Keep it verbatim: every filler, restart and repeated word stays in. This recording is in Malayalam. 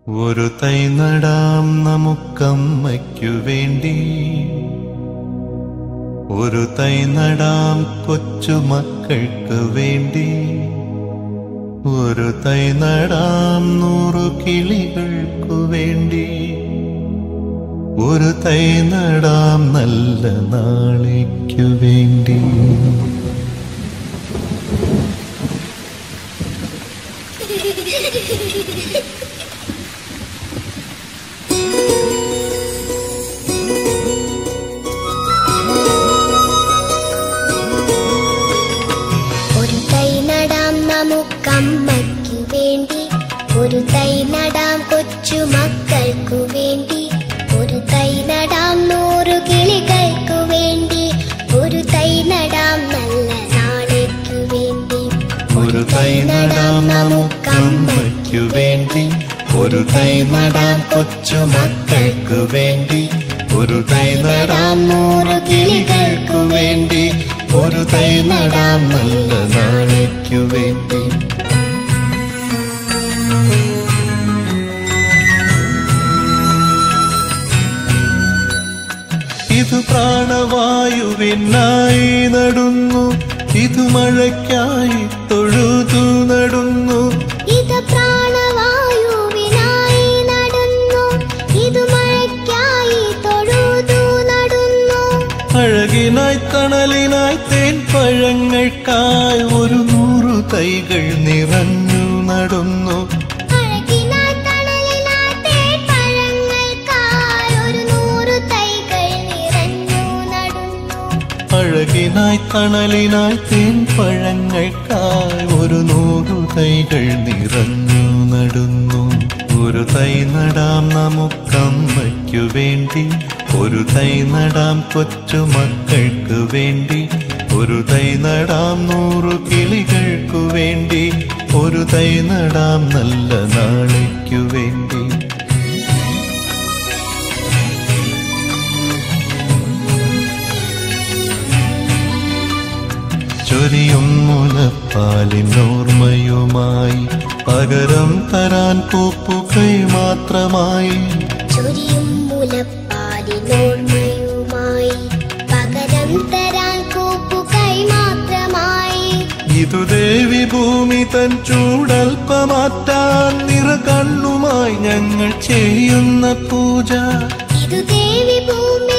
ഒരു തൈ നടാം നമുക്കമ്മയ്ക്കു വേണ്ടി, ഒരു തൈ നടാം കൊച്ചുമക്കൾക്ക് വേണ്ടി, ഒരു തൈ നടാം നൂറു കിളികൾക്കു വേണ്ടി, ഒരു തൈ നടാം നല്ല നാളേക്കു വേണ്ടി. ഒരു തൈ നടാം നമുക്കമ്മയ്ക്കു വേണ്ടി, ഒരു തൈ നടാം കൊച്ചുമക്കൾക്കു വേണ്ടി, ഒരു തൈ നടാം നൂറു കിളികൾക്കു വേണ്ടി, ഒരു തൈ നടാം നല്ല നാളേക്കു വേണ്ടി. ഒരു തൈ നടാം നമുക്കമ്മയ്ക്കു വേണ്ടി, ഒരു തൈ നടാം കൊച്ചുമക്കൾക്കു വേണ്ടി, ഒരു തൈ നടാം നൂറു കിളികൾക്കു വേണ്ടി, ഒരു തൈ നടാം നല്ല നാളേക്കു വേണ്ടി. ഇതു പ്രാണവായുവിനായി നടുന്നു, ഇതു മഴയ്ക്കായി തൊഴുതു നടുന്നു, ഇത് പ്രാണവായുവിനായി നടുന്നു, ഇത് മഴയ്ക്കായി തൊഴുതു നടുന്നു. അഴകിനായി തണലിനായി തേൻ പഴങ്ങൾക്കായി ഒരു നൂറു തൈകൾ നിറഞ്ഞു നടുന്നു, അഴകിനായി തണലിനായി തേൻ പഴങ്ങൾക്കായി ഒരു നൂറു തൈകൾ നിറഞ്ഞു നടുന്നു. അഴകിനായി തണലിനായി തേൻ പഴങ്ങൾക്കായി ഒരു നൂറു തൈകൾ നിറഞ്ഞു നടുന്നു. ഒരു തൈ നടാം നമുക്കമ്മയ്ക്കു വേണ്ടി, ഒരു തൈ നടാം കൊച്ചുമക്കൾക്ക് വേണ്ടി, ഒരു തൈ നടാം നൂറു കിളികൾക്കു വേണ്ടി, ഒരു തൈ നടാം നല്ല നാളേക്കു വേണ്ടി. ചൊരിയും മുലപ്പാലിനോർമ്മയുമായി പകരം തരാൻ പൂപ്പുകൈ മാത്രമായി, ചൊരിയും മുലപ്പാലിനോർമ്മയുമായി പകരം തരാൻ കൂപ്പുകൈ മാത്രമായി. ഇതു ദേവി ഭൂമി തൻ ചൂടൽപ്പമാറ്റാൻ നിറകണ്ണുമായി ഞങ്ങൾ ചെയ്യുന്ന പൂജ, ഇതു ദേവി ഭൂമി